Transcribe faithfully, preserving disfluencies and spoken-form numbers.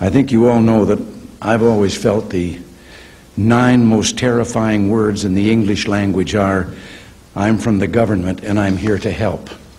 I think you all know that I've always felt the nine most terrifying words in the English language are, "I'm from the government and I'm here to help."